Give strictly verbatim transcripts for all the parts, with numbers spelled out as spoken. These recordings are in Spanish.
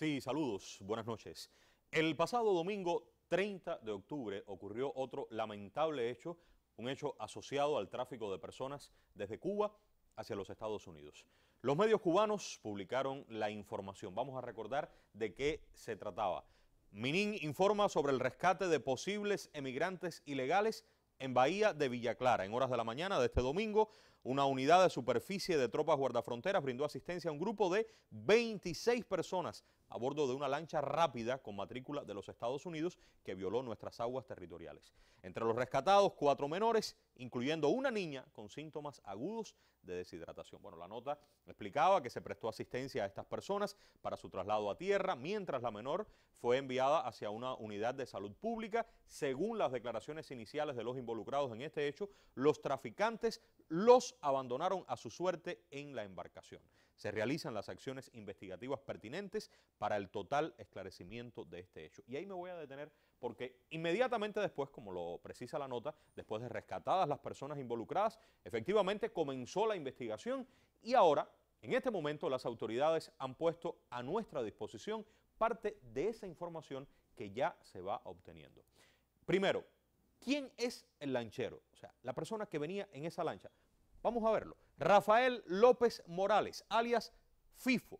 Sí, saludos, buenas noches. El pasado domingo treinta de octubre ocurrió otro lamentable hecho, un hecho asociado al tráfico de personas desde Cuba hacia los Estados Unidos. Los medios cubanos publicaron la información. Vamos a recordar de qué se trataba. Minin informa sobre el rescate de posibles emigrantes ilegales en Bahía de Villa Clara. En horas de la mañana de este domingo, una unidad de superficie de tropas guardafronteras brindó asistencia a un grupo de veintiséis personas a bordo de una lancha rápida con matrícula de los Estados Unidos que violó nuestras aguas territoriales. Entre los rescatados, cuatro menores, incluyendo una niña con síntomas agudos de deshidratación. Bueno, la nota explicaba que se prestó asistencia a estas personas para su traslado a tierra, mientras la menor fue enviada hacia una unidad de salud pública. Según las declaraciones iniciales de los involucrados en este hecho, los traficantes los abandonaron a su suerte en la embarcación. Se realizan las acciones investigativas pertinentes para el total esclarecimiento de este hecho. Y ahí me voy a detener porque inmediatamente después, como lo precisa la nota, después de rescatadas las personas involucradas, efectivamente comenzó la investigación y ahora, en este momento, las autoridades han puesto a nuestra disposición parte de esa información que ya se va obteniendo. Primero, ¿quién es el lanchero? O sea, la persona que venía en esa lancha. Vamos a verlo. Rafael López Morales, alias FIFO.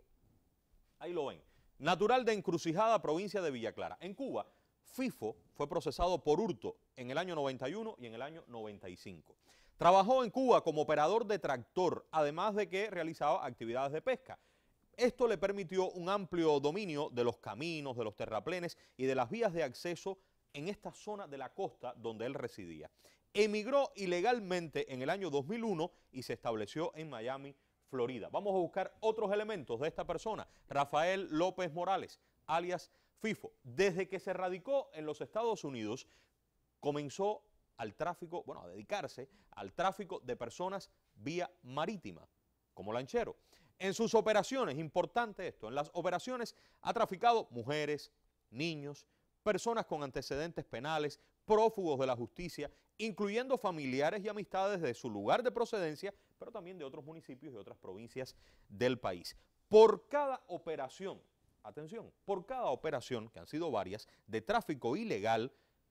Ahí lo ven. Natural de Encrucijada, provincia de Villa Clara. En Cuba, FIFO fue procesado por hurto en el año noventa y uno y en el año noventa y cinco. Trabajó en Cuba como operador de tractor, además de que realizaba actividades de pesca. Esto le permitió un amplio dominio de los caminos, de los terraplenes y de las vías de acceso en esta zona de la costa donde él residía. Emigró ilegalmente en el año dos mil uno y se estableció en Miami, Florida. Vamos a buscar otros elementos de esta persona, Rafael López Morales, alias FIFO. Desde que se radicó en los Estados Unidos, comenzó al tráfico, bueno, a dedicarse al tráfico de personas vía marítima, como lanchero. En sus operaciones, importante esto, en las operaciones ha traficado mujeres, niños, personas con antecedentes penales, prófugos de la justicia, incluyendo familiares y amistades de su lugar de procedencia, pero también de otros municipios y otras provincias del país. Por cada operación, atención, por cada operación, que han sido varias, de tráfico ilegal,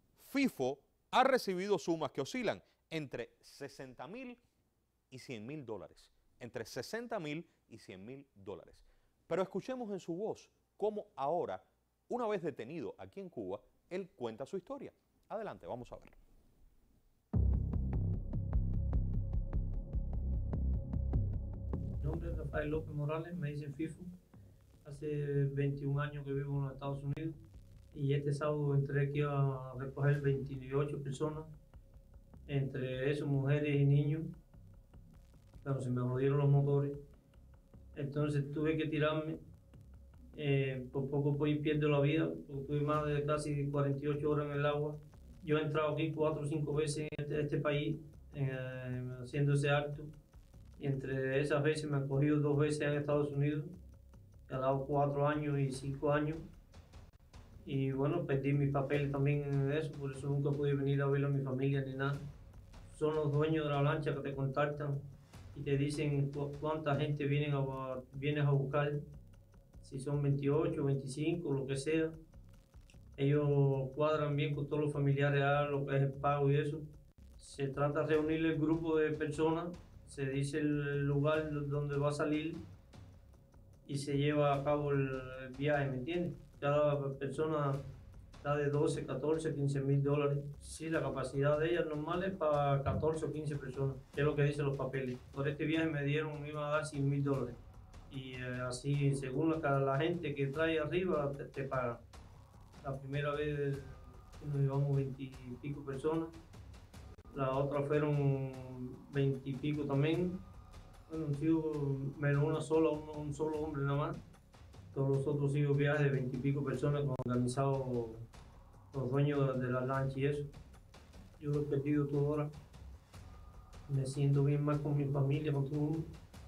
FIFO ha recibido sumas que oscilan entre sesenta mil y cien mil dólares. Entre sesenta mil y cien mil dólares. Pero escuchemos en su voz cómo ahora, una vez detenido aquí en Cuba, él cuenta su historia. Adelante, vamos a ver. Mi nombre es Rafael López Morales, me dicen FIFO. Hace veintiún años que vivo en los Estados Unidos y este sábado entré aquí a recoger veintiocho personas, entre esos mujeres y niños. Pero se me jodieron los motores, entonces tuve que tirarme. Eh, por poco pues pierdo la vida, porque tuve más de casi cuarenta y ocho horas en el agua. Yo he entrado aquí cuatro o cinco veces en este, este país, eh, haciendo ese acto, y entre esas veces me han cogido dos veces en Estados Unidos, he dado cuatro años y cinco años, y bueno, perdí mis papeles también en eso, por eso nunca pude venir a ver a mi familia ni nada. Son los dueños de la lancha que te contactan y te dicen cu cuánta gente vienen a, vienes a buscar, si son veintiocho, veinticinco, lo que sea. Ellos cuadran bien con todos los familiares a lo que es el pago y eso. Se trata de reunir el grupo de personas, se dice el lugar donde va a salir y se lleva a cabo el, el viaje, ¿me entiendes? Cada persona da de doce, catorce, quince mil dólares. Sí, la capacidad de ellas normal es para catorce o quince personas, que es lo que dicen los papeles. Por este viaje me dieron, me iban a dar cien mil dólares. Y eh, así, según la, la gente que trae arriba, te, te pagan. La primera vez nos llevamos veinte y pico personas, la otra fueron veinte y pico también. Bueno, han sido menos una sola, un, un solo hombre nada más. Todos los otros sido viajes de veinte y pico personas organizados los dueños de la lancha y eso. Yo lo he perdido todo ahora. Me siento bien más con mi familia, con todo el mundo.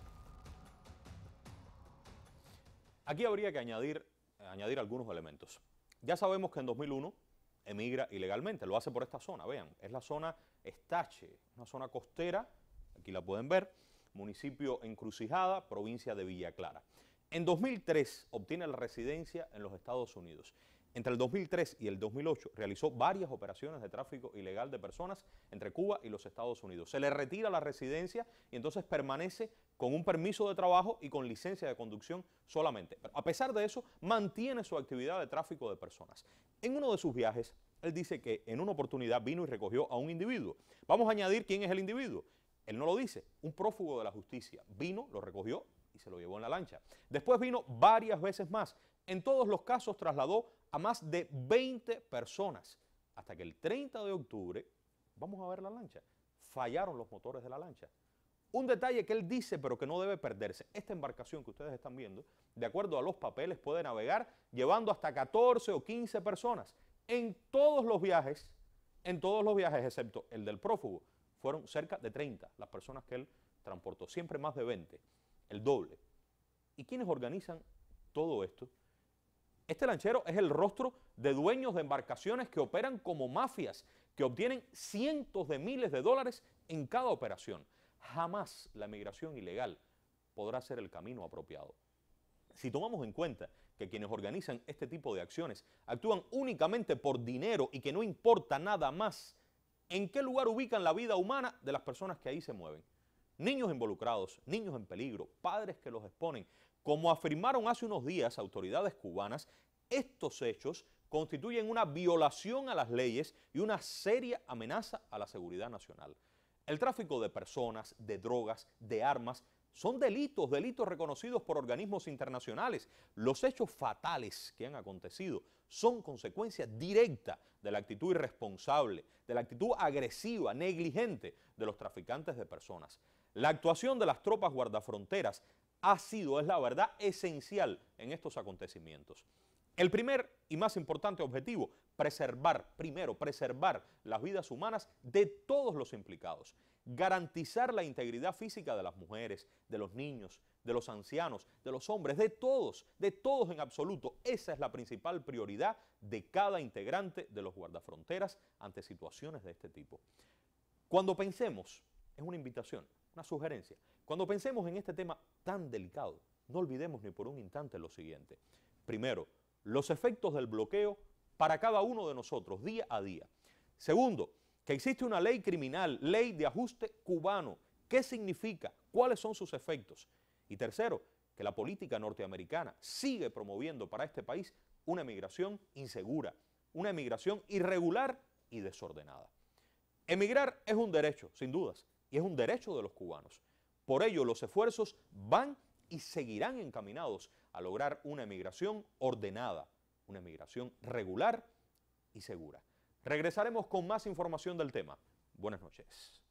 Aquí habría que añadir, añadir algunos elementos. Ya sabemos que en dos mil uno emigra ilegalmente, lo hace por esta zona, vean, es la zona Estache, una zona costera, aquí la pueden ver, municipio Encrucijada, provincia de Villa Clara. En dos mil tres obtiene la residencia en los Estados Unidos. Entre el dos mil tres y el dos mil ocho realizó varias operaciones de tráfico ilegal de personas entre Cuba y los Estados Unidos. Se le retira la residencia y entonces permanece con un permiso de trabajo y con licencia de conducción solamente. Pero a pesar de eso, mantiene su actividad de tráfico de personas. En uno de sus viajes, él dice que en una oportunidad vino y recogió a un individuo. Vamos a añadir quién es el individuo. Él no lo dice, un prófugo de la justicia. Vino, lo recogió y se lo llevó en la lancha. Después vino varias veces más. En todos los casos trasladó a más de veinte personas, hasta que el treinta de octubre, vamos a ver la lancha, fallaron los motores de la lancha. Un detalle que él dice, pero que no debe perderse, esta embarcación que ustedes están viendo, de acuerdo a los papeles, puede navegar llevando hasta catorce o quince personas. En todos los viajes, en todos los viajes, excepto el del prófugo, fueron cerca de treinta las personas que él transportó, siempre más de veinte, el doble. ¿Y quiénes organizan todo esto? Este lanchero es el rostro de dueños de embarcaciones que operan como mafias, que obtienen cientos de miles de dólares en cada operación. Jamás la migración ilegal podrá ser el camino apropiado. Si tomamos en cuenta que quienes organizan este tipo de acciones actúan únicamente por dinero y que no importa nada más, ¿en qué lugar ubican la vida humana de las personas que ahí se mueven? Niños involucrados, niños en peligro, padres que los exponen. Como afirmaron hace unos días autoridades cubanas, estos hechos constituyen una violación a las leyes y una seria amenaza a la seguridad nacional. El tráfico de personas, de drogas, de armas, son delitos, delitos reconocidos por organismos internacionales. Los hechos fatales que han acontecido son consecuencia directa de la actitud irresponsable, de la actitud agresiva, negligente de los traficantes de personas. La actuación de las tropas guardafronteras ha sido, es la verdad, esencial en estos acontecimientos. El primer y más importante objetivo, preservar, primero, preservar las vidas humanas de todos los implicados, garantizar la integridad física de las mujeres, de los niños, de los ancianos, de los hombres, de todos, de todos en absoluto. Esa es la principal prioridad de cada integrante de los guardafronteras ante situaciones de este tipo. Cuando pensemos, es una invitación, una sugerencia, cuando pensemos en este tema tan delicado, no olvidemos ni por un instante lo siguiente. Primero, los efectos del bloqueo para cada uno de nosotros, día a día. Segundo, que existe una ley criminal, ley de ajuste cubano. ¿Qué significa? ¿Cuáles son sus efectos? Y tercero, que la política norteamericana sigue promoviendo para este país una emigración insegura, una emigración irregular y desordenada. Emigrar es un derecho, sin dudas, y es un derecho de los cubanos. Por ello, los esfuerzos van y seguirán encaminados a lograr una emigración ordenada, una emigración regular y segura. Regresaremos con más información del tema. Buenas noches.